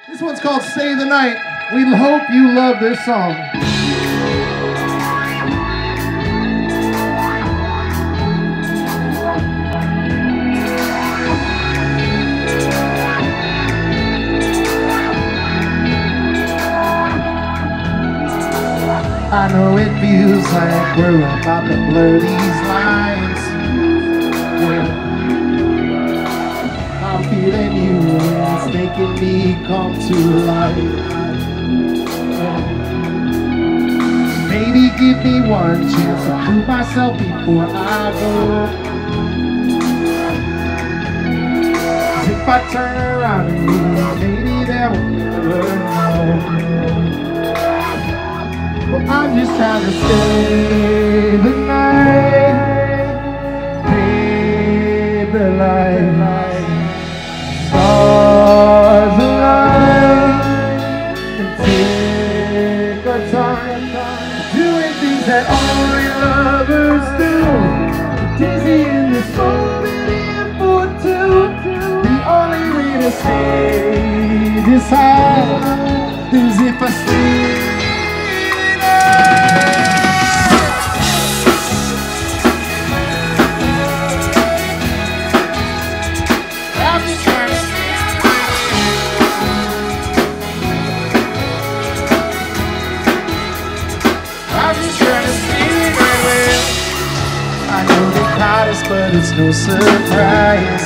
This one's called Stay the Night. We hope you love this song. I know it feels like we're about to blur these lines. Yeah. I'm feeling you and it's making me come to life. Yeah. Maybe give me one chance to prove myself before I go. 'Cause if I turn around and leave, maybe they will never know. Well, I'm just trying to stay the night, babe, the light, stars align, and take our time, doing things that only lovers do. Dizzy in this moment in for two. The only way to stay this high is if I stay. But it's no surprise.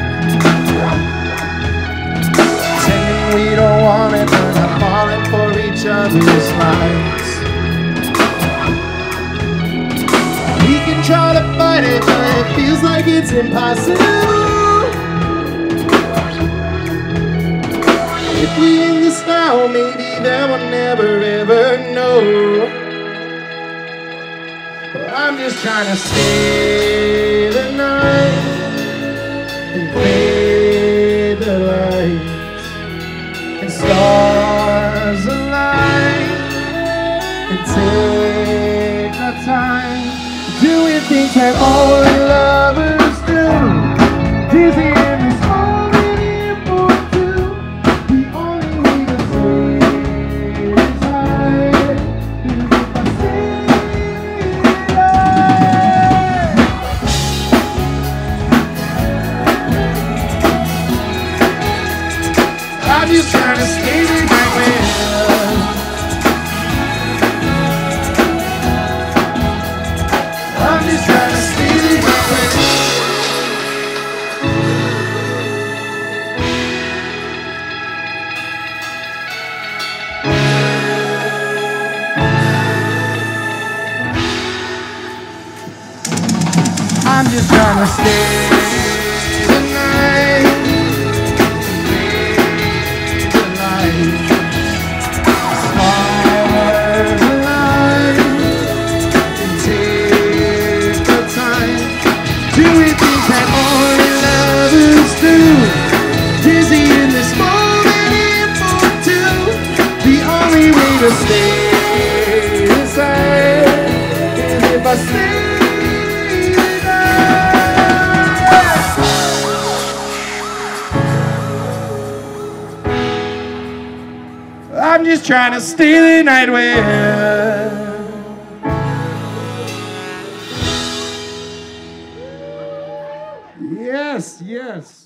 Saying we don't want it, but I'm falling for each other's lives. We can try to fight it, but it feels like it's impossible. If we end this now, maybe they will never ever know. I'm just trying to stay the night and fade the lights and stars align and take our time doing things that only lovers do. Dizzy in this moment in for two. The only way to stay is high is if I stay. I'm just trying to stay the night with. I'm just trying to stay the night with. I'm just trying to stay the night. Dizzy in this moment in for two. The only way to stay inside is if I stay the night. I'm just trying to stay the night with. Yes, yes.